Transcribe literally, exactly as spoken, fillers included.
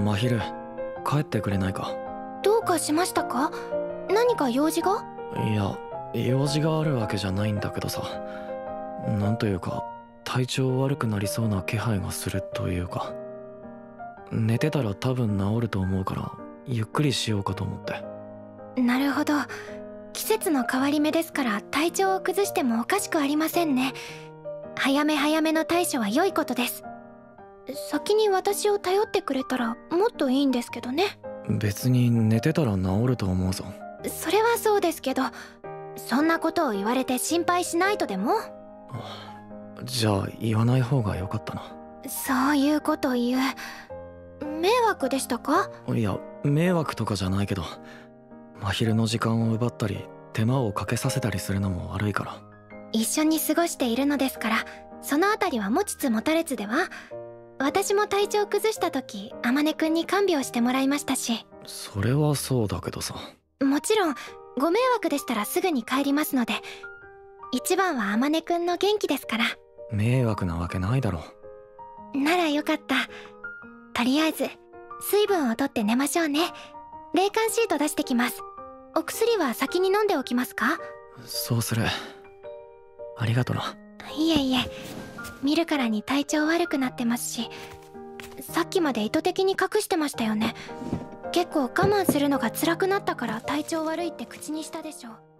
真昼、帰ってくれないか。 どうかしましたか？何か用事が？ いや、用事があるわけじゃないんだけどさ、なんというか体調悪くなりそうな気配がするというか、寝てたら多分治ると思うからゆっくりしようかと思って。 なるほど。季節の変わり目ですから体調を崩してもおかしくありませんね。早め早めの対処は良いことです。先に私を頼ってくれたらもっといいんですけどね。 別に寝てたら治ると思うぞ。 それはそうですけど、そんなことを言われて心配しないとでも？ じゃあ言わない方が良かったな。 そういうこと言う。迷惑でしたか？ いや、迷惑とかじゃないけど、真昼の時間を奪ったり手間をかけさせたりするのも悪いから。 一緒に過ごしているのですから、そのあたりは持ちつ持たれつでは。私も体調崩した時、天音くんに看病してもらいましたし。 それはそうだけどさ。 もちろんご迷惑でしたらすぐに帰りますので、一番は天音くんの元気ですから。 迷惑なわけないだろ。 ならよかった。とりあえず水分をとって寝ましょうね。冷感シート出してきます。お薬は先に飲んでおきますか？ そうする。ありがとな。 いえいえ、見るからに体調悪くなってますし、さっきまで意図的に隠してましたよね。結構我慢するのが辛くなったから体調悪いって口にしたでしょう。